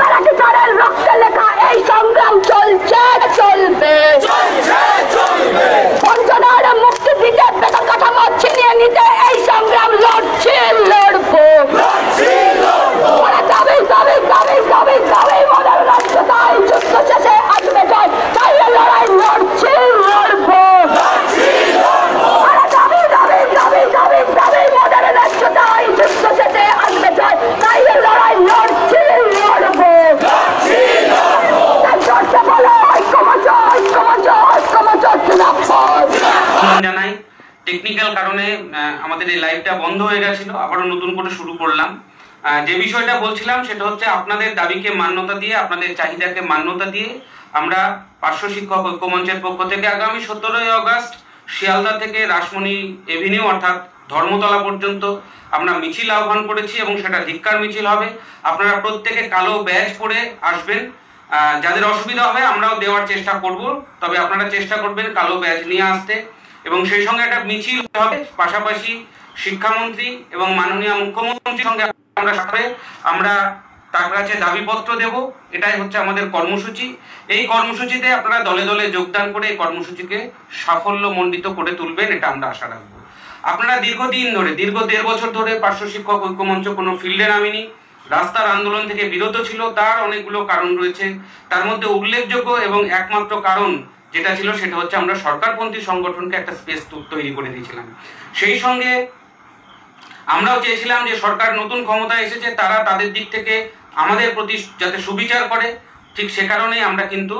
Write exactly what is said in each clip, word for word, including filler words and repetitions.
প্যারাটিচারের রক্তে লেখা এই সংগ্রাম চলছে, চলবে, বঞ্চনার মুক্তি দিতে, বেতন কাঠামো ছিনিয়ে নিতে এই সংগ্রাম লড়ছে, লড়বো। দাবি দাবি দাবি দাবি দাবি মনের রাষ্ট্র, তাই যুদ্ধ শেষে আসবে জয়, তাই লড়াই লড়ছে, লড়বো। দাবি দাবি দাবি দাবি দাবি মনের রাষ্ট্র, তাই যুদ্ধ শেষে আসবে জয়, তাই লড়াই লড়ছে, লড়বো। জানাই টেকনিক্যাল কারণে আমাদের এই লাইভটা বন্ধ হয়ে গেছিল, আবারও নতুন করে শুরু করলাম। যে বিষয়টা বলছিলাম সেটা হচ্ছে আপনাদের দাবিকে মান্যতা দিয়ে, আপনাদের চাহিদাকে মান্যতা দিয়ে আমরা পার্শ্ব শিক্ষক ঐক্যমঞ্চের পক্ষ থেকে আগামী সতেরোই আগস্ট শিয়ালদা থেকে রাসমণি এভিনিউ অর্থাৎ ধর্মতলা পর্যন্ত আমরা মিছিল আহ্বান করেছি এবং সেটা ধিক্কার মিছিল হবে। আপনারা প্রত্যেকে কালো ব্যাজ পরে আসবেন, যাদের অসুবিধা হবে আমরাও দেওয়ার চেষ্টা করব, তবে আপনারা চেষ্টা করবেন কালো ব্যাজ নিয়ে আসতে। এবং সেই সঙ্গে একটা মিছিল হবে, পাশাপাশি শিক্ষামন্ত্রী এবং মাননীয় মুখ্যমন্ত্রীর সঙ্গে আমরা সাথে আমরা তার কাছে দাবিপত্র দেব। এটাই হচ্ছে আমাদের কর্মসূচি। এই কর্মসূচিতে আপনারা দলে দলে যোগদান করে এই কর্মসূচিকে সাফল্যমণ্ডিত করে তুলবেন, এটা আমরা আশা রাখবো। আপনারা দীর্ঘদিন ধরে, দীর্ঘ দেড় বছর ধরে পার্শ্ব শিক্ষক ঐক্যমঞ্চ কোনো ফিল্ডে নামেনি, রাস্তার আন্দোলন থেকে বিরত ছিল। তার অনেকগুলো কারণ রয়েছে, তার মধ্যে উল্লেখযোগ্য এবং একমাত্র কারণ যেটা ছিল সেটা হচ্ছে আমরা সরকারপন্থী সংগঠনকে একটা স্পেস তৈরি করে দিয়েছিলাম। সেই সঙ্গে আমরাও চেয়েছিলাম যে সরকার নতুন ক্ষমতায় এসেছে, তারা তাদের দিক থেকে আমাদের প্রতি যাতে সুবিচার করে, ঠিক সে কারণেই আমরা কিন্তু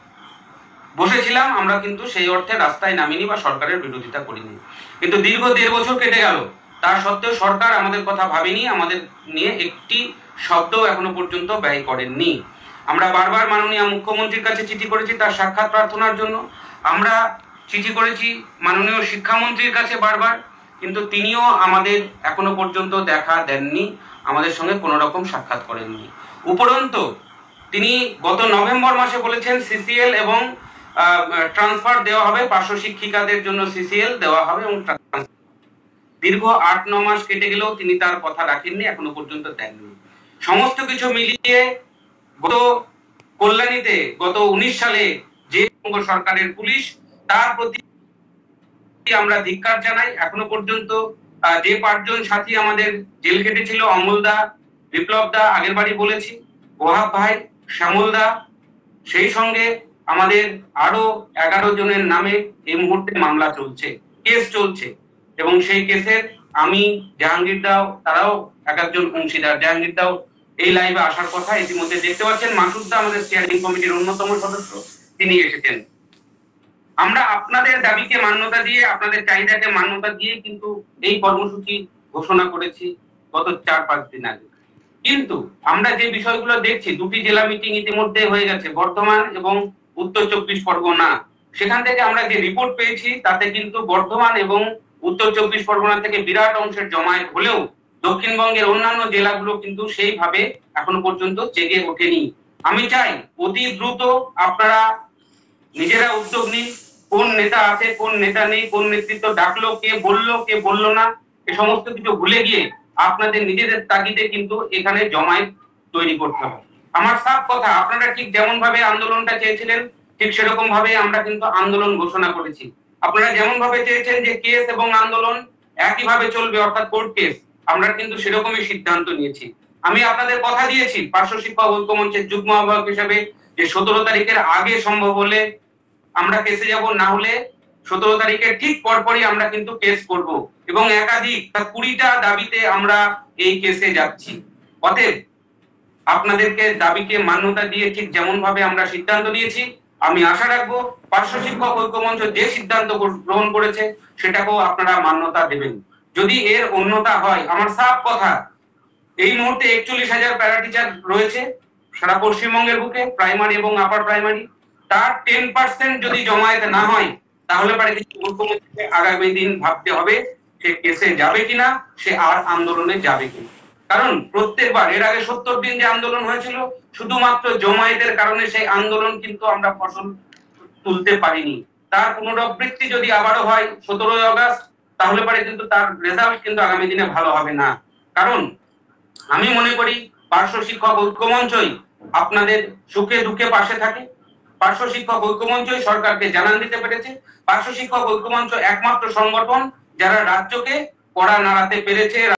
বসেছিলাম। আমরা কিন্তু সেই অর্থে রাস্তায় নামিনি বা সরকারের বিরোধিতা করিনি। কিন্তু দীর্ঘ দেড় বছর কেটে গেল, তার সত্ত্বেও সরকার আমাদের কথা ভাবেনি, আমাদের নিয়ে একটি শব্দ এখনো পর্যন্ত ব্যয় করেননি। আমরা বারবার মাননীয় মুখ্যমন্ত্রীর কাছে চিঠি করেছি তার সাক্ষাৎ প্রার্থনার জন্য, আমরা চিঠি করেছি মাননীয় শিক্ষামন্ত্রীর কাছে বারবার, কিন্তু তিনিও আমাদের এখনো পর্যন্ত দেখা দেননি, আমাদের সঙ্গে কোনো রকম সাক্ষাৎ করেননি। উপরন্তু তিনি গত নভেম্বর মাসে বলেছেন সিসিএল এবং ট্রান্সফার দেওয়া হবে, পার্শ্ব শিক্ষিকাদের জন্য সিসিএল দেওয়া হবে এবং দীর্ঘ আট ন মাস কেটে গেলেও তিনি তার কথা রাখেননি, এখনো পর্যন্ত দেননি। সমস্ত কিছু মিলিয়ে গত কল্যাণীতে গত উনিশ সালে যে সরকারের পুলিশ, তার প্রতি আমরা ধিক্কার জানাই। এখনো পর্যন্ত যে পাঁচজন সাথী আমাদের জেল কেটেছিল, অমলদা, বিপ্লব দা, আগের বাড়ি বলেছি, ওহাব ভাই, শ্যামল দা, সেই সঙ্গে আমাদের আরো এগারো জনের নামে এই মুহূর্তে মামলা চলছে, কেস চলছে এবং সেই কেসের আমি, জাহাঙ্গীর দাও, তারাও এক একজন অংশীদার। জাহাঙ্গীর দাও এই লাইভে আসার কথা, ইতিমধ্যে দেখতে পাচ্ছেন। মাসুদ দা আমাদের স্টিয়ারিং কমিটির অন্যতম সদস্য, তিনি এসেছেন। আমরা আপনাদের দাবিকে মান্যতা দিয়ে, আপনাদের চাহিদাকে মান্যতা দিয়ে কিন্তু এই কর্মসূচি ঘোষণা করেছি গত চার পাঁচ দিন আগে। কিন্তু আমরা যে বিষয়গুলো দেখছি, দুটি জেলা মিটিং ইতিমধ্যে হয়ে গেছে, বর্ধমান এবং উত্তর চব্বিশ পরগনা। সেখান থেকে আমরা যে রিপোর্ট পেয়েছি তাতে কিন্তু বর্ধমান এবং উত্তর চব্বিশ পরগনা থেকে বিরাট অংশের জমায়েত হলেও দক্ষিণবঙ্গের অন্যান্য জেলাগুলো কিন্তু সেইভাবে এখনো পর্যন্ত জেগে ওঠেনি। আমি চাই অতি দ্রুত আপনারা নিজেরা উদ্যোগ নিন। কোন নেতা আছে, কোন নেতা নেই, কোন নেতৃত্ব ডাকলো, কে বললো, কে বললো না, এ সমস্ত কিছু ভুলে গিয়ে আপনাদের নিজেদের তাগিদে কিন্তু এখানে জমায়েত তৈরি করতে হবে। আমার সাফ কথা, আপনারা ঠিক যেমন ভাবে আন্দোলনটা চেয়েছিলেন ঠিক সেরকম ভাবে আমরা কিন্তু আন্দোলন ঘোষণা করেছি। আপনারা যেমন ভাবে চেয়েছেন যে কেস এবং আন্দোলন একই ভাবে চলবে, অর্থাৎ কোর্ট কেস, আমরা কিন্তু সেরকমই সিদ্ধান্ত নিয়েছি। আমি আপনাদের কথা দিয়েছি পার্শ্ব শিক্ষক ঐক্যমঞ্চের যুগ্ম আহ্বায়ক হিসেবে যে সতেরো তারিখের আগে সম্ভব হলে আমরা কেসে যাব, না হলে সতেরো তারিখের ঠিক পরপরই আমরা কিন্তু কেস করব এবং একাধিক কুড়িটা দাবিতে আমরা এই কেসে যাচ্ছি। অতএব আপনাদেরকে দাবিকে মান্যতা দিয়ে ঠিক যেমন ভাবে আমরা সিদ্ধান্ত নিয়েছি, আমি আশা রাখবো পার্শ্ব শিক্ষক ঐক্যমঞ্চ যে সিদ্ধান্ত গ্রহণ করেছে সেটাকেও আপনারা মান্যতা দেবেন। যদি এর অন্যতা হয়, আমার সাফ কথা, এই মুহূর্তে একচল্লিশ হাজার প্যারা টিচার রয়েছে সারা পশ্চিমবঙ্গের বুকে, প্রাইমারি এবং আপার প্রাইমারি, তার টেন পার্সেন্ট যদি জমায়েত না হয় তাহলে পারে কিছু মুখ্যমন্ত্রীকে আগামী দিন ভাবতে হবে সে কেসে যাবে কিনা, সে আর আন্দোলনে যাবে কিনা। কারণ প্রত্যেকবার এর আগে সত্তর দিন যে আন্দোলন হয়েছিল শুধুমাত্র জমায়েতের কারণে সেই আন্দোলন কিন্তু আমরা ফসল তুলতে পারিনি। তার পুনরাবৃত্তি যদি আবারও হয় সতেরোই আগস্ট, তাহলে পারে কিন্তু তার রেজাল্ট কিন্তু আগামী দিনে ভালো হবে না। কারণ আমি মনে করি পার্শ্ব শিক্ষক ঐক্যমঞ্চই আপনাদের সুখে দুঃখে পাশে থাকে। পার্শ্ব শিক্ষক ঐক্যমঞ্চই সরকারকে জানান দিতে পেরেছে। পার্শ্ব শিক্ষক ঐক্যমঞ্চ একমাত্র সংগঠন যারা রাজ্যকে কড়া নাড়াতে পেরেছে।